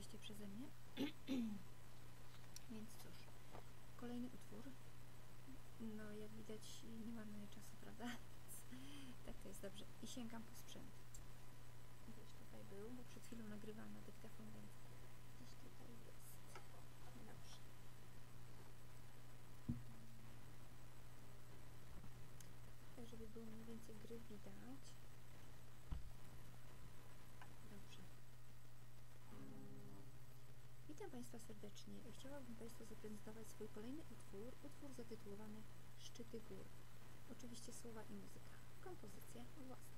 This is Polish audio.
oczywiście przeze mnie. Więc cóż, kolejny utwór. No, jak widać, nie marnuję czasu, prawda? Tak to jest dobrze. I sięgam po sprzęt. Gdzieś tutaj był, bo przed chwilą nagrywałam na dyktafon, więc gdzieś tutaj jest. Dobrze. Tak, żeby było mniej więcej gry widać. Dobrze. Witam Państwa serdecznie. Chciałabym Państwu zaprezentować swój kolejny utwór zatytułowany Szczyty gór. Oczywiście słowa i muzyka. Kompozycja własna.